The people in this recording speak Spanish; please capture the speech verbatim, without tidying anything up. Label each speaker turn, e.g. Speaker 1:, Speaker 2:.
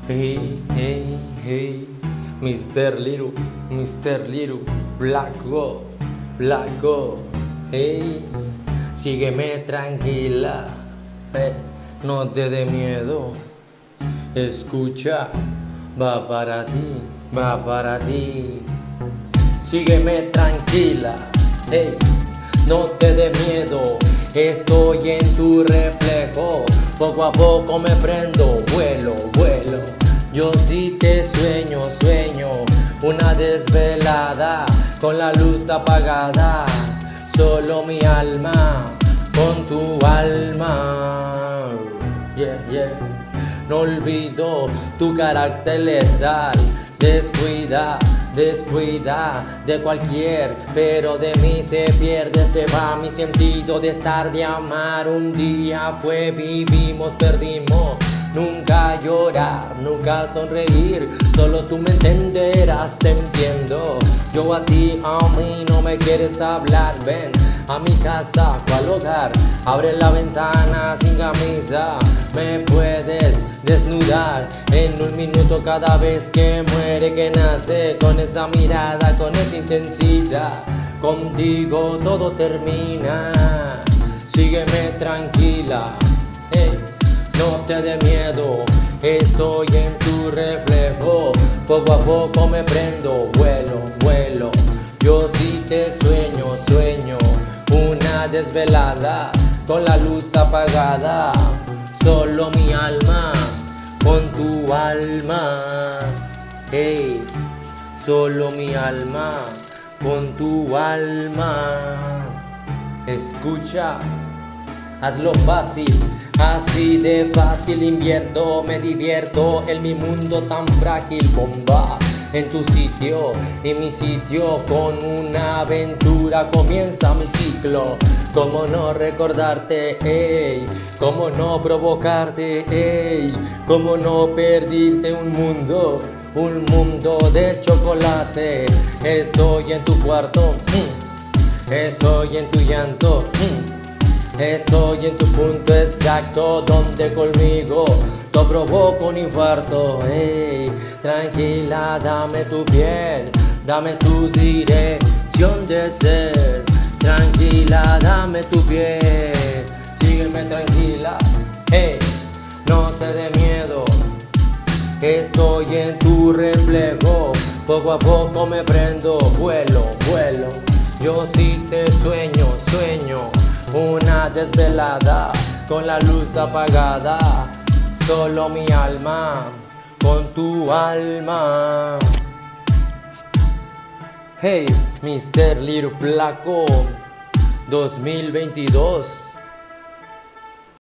Speaker 1: Hey, hey, hey, Mister Little, Mister Little, Flaco, Flaco, hey, sígueme tranquila, eh, no te dé miedo, escucha, va para ti, va para ti, sígueme tranquila, hey, no te dé miedo, estoy en tu reflejo, poco a poco me prendo, vuelo, vuelo. Yo sí te sueño, sueño, una desvelada, con la luz apagada, solo mi alma, con tu alma. Yeah, yeah. No olvido tu carácter letal, descuida, descuida de cualquier, pero de mí se pierde, se va mi sentido de estar, de amar. Un día fue, vivimos, perdimos. Nunca llorar, nunca sonreír, solo tú me entenderás, te entiendo. Yo a ti, a mí no me quieres hablar, ven a mi casa, cual hogar, abre la ventana sin camisa, me puedes desnudar en un minuto cada vez que muere, que nace, con esa mirada, con esa intensidad, contigo todo termina, sígueme tranquila, hey. No te dé miedo, estoy en tu reflejo, poco a poco me prendo, vuelo, vuelo. Yo sí te sueño, sueño, una desvelada, con la luz apagada, solo mi alma, con tu alma, hey, solo mi alma, con tu alma. Escucha, hazlo fácil, así de fácil invierto, me divierto en mi mundo tan frágil, bomba en tu sitio y mi sitio, con una aventura comienza mi ciclo. Cómo no recordarte, ey, cómo no provocarte, ey, cómo no perdirte un mundo, un mundo de chocolate. Estoy en tu cuarto, mm, estoy en tu llanto, mm. Estoy en tu punto exacto, donde conmigo te provoco un infarto. Hey, tranquila, dame tu piel, dame tu dirección de ser. Tranquila, dame tu piel, sígueme tranquila. Hey, no te dé miedo, estoy en tu reflejo, poco a poco me prendo, vuelo, vuelo. Yo sí te sueño, sueño, una desvelada, con la luz apagada, solo mi alma, con tu alma. Hey, Mister Little Flaco dos mil veintidós.